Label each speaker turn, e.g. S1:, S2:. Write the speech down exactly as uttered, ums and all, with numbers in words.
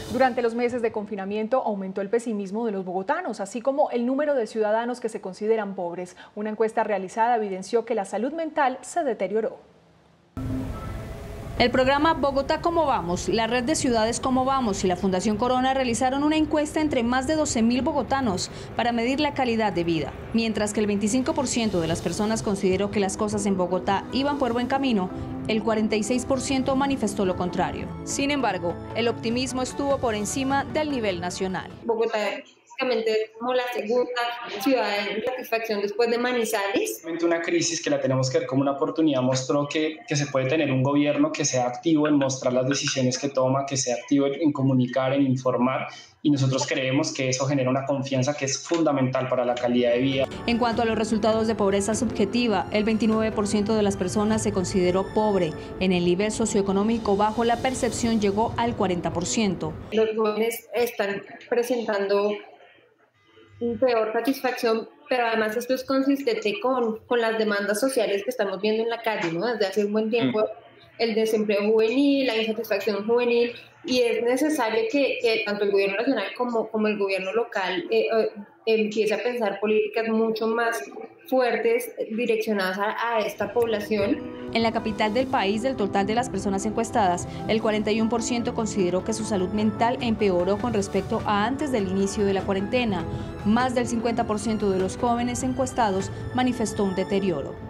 S1: Durante los meses de confinamiento aumentó el pesimismo de los bogotanos, así como el número de ciudadanos que se consideran pobres. Una encuesta realizada evidenció que la salud mental se deterioró.
S2: El programa Bogotá Cómo Vamos, la red de ciudades Cómo Vamos y la Fundación Corona realizaron una encuesta entre más de doce mil bogotanos para medir la calidad de vida. Mientras que el veinticinco por ciento de las personas consideró que las cosas en Bogotá iban por buen camino, el cuarenta y seis por ciento manifestó lo contrario. Sin embargo, el optimismo estuvo por encima del nivel nacional.
S3: Bogotá es como la segunda ciudad en satisfacción después de Manizales.
S4: Una crisis que la tenemos que ver como una oportunidad mostró que, que se puede tener un gobierno que sea activo en mostrar las decisiones que toma, que sea activo en comunicar, en informar, y nosotros creemos que eso genera una confianza que es fundamental para la calidad de vida.
S2: En cuanto a los resultados de pobreza subjetiva, el veintinueve por ciento de las personas se consideró pobre. En el nivel socioeconómico bajo, la percepción llegó al cuarenta por ciento.
S3: Los jóvenes están presentando peor satisfacción, pero además esto es consistente con, con las demandas sociales que estamos viendo en la calle, ¿no? Desde hace un buen tiempo, el desempleo juvenil, la insatisfacción juvenil, y es necesario que, que tanto el gobierno nacional como, como el gobierno local eh, eh, empiece a pensar políticas mucho más fuertes direccionadas a, a esta población.
S2: En la capital del país, del total de las personas encuestadas, el cuarenta y uno por ciento consideró que su salud mental empeoró con respecto a antes del inicio de la cuarentena. Más del cincuenta por ciento de los jóvenes encuestados manifestó un deterioro.